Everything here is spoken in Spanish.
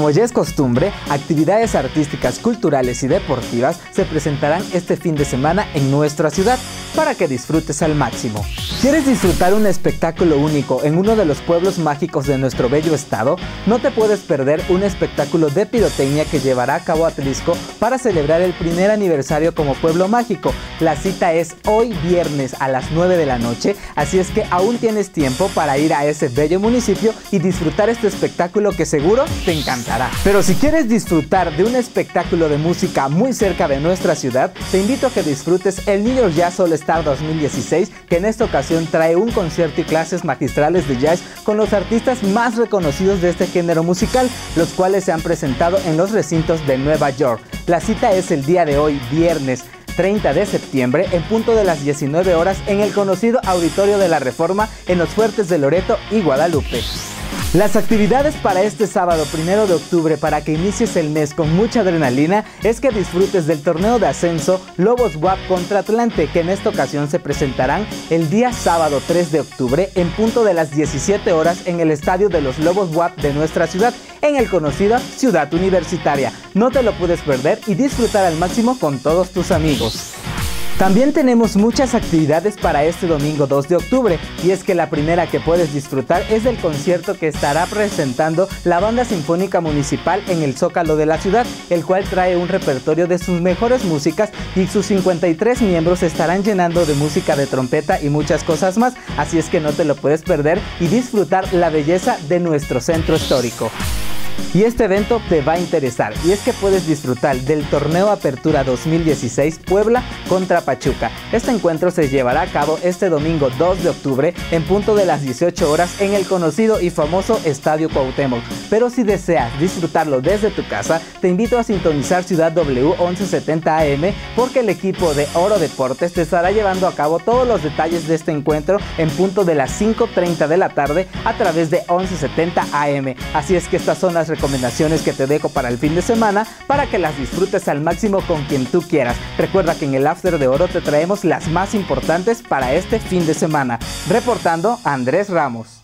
Como ya es costumbre, actividades artísticas, culturales y deportivas se presentarán este fin de semana en nuestra ciudad para que disfrutes al máximo. ¿Quieres disfrutar un espectáculo único en uno de los pueblos mágicos de nuestro bello estado? No te puedes perder un espectáculo de pirotecnia que llevará a cabo Atlisco para celebrar el primer aniversario como pueblo mágico. La cita es hoy viernes a las 9 de la noche, así es que aún tienes tiempo para ir a ese bello municipio y disfrutar este espectáculo que seguro te encantará. Pero si quieres disfrutar de un espectáculo de música muy cerca de nuestra ciudad, te invito a que disfrutes el New York Jazz All Star 2016, que en esta ocasión trae un concierto y clases magistrales de jazz con los artistas más reconocidos de este género musical, los cuales se han presentado en los recintos de Nueva York. La cita es el día de hoy, viernes 30 de septiembre, en punto de las 19 horas en el conocido Auditorio de la Reforma en los Fuertes de Loreto y Guadalupe. Las actividades para este sábado 1 de octubre, para que inicies el mes con mucha adrenalina, es que disfrutes del torneo de ascenso Lobos WAP contra Atlante, que en esta ocasión se presentarán el día sábado 3 de octubre en punto de las 17 horas en el estadio de los Lobos WAP de nuestra ciudad, en el conocido Ciudad Universitaria. No te lo puedes perder y disfrutar al máximo con todos tus amigos. También tenemos muchas actividades para este domingo 2 de octubre, y es que la primera que puedes disfrutar es del concierto que estará presentando la Banda Sinfónica Municipal en el Zócalo de la ciudad, el cual trae un repertorio de sus mejores músicas y sus 53 miembros estarán llenando de música de trompeta y muchas cosas más, así es que no te lo puedes perder y disfrutar la belleza de nuestro centro histórico. Y este evento te va a interesar, y es que puedes disfrutar del Torneo Apertura 2016 Puebla contra Pachuca. Este encuentro se llevará a cabo este domingo 2 de octubre en punto de las 18 horas en el conocido y famoso Estadio Cuauhtémoc. Pero si deseas disfrutarlo desde tu casa, te invito a sintonizar Ciudad W 1170 AM, porque el equipo de Oro Deportes te estará llevando a cabo todos los detalles de este encuentro en punto de las 5:30 de la tarde a través de 1170 AM. Así es que estas son las recomendaciones que te dejo para el fin de semana, para que las disfrutes al máximo con quien tú quieras. Recuerda que en el After de Oro te traemos las más importantes para este fin de semana. Reportando, Andrés Ramos.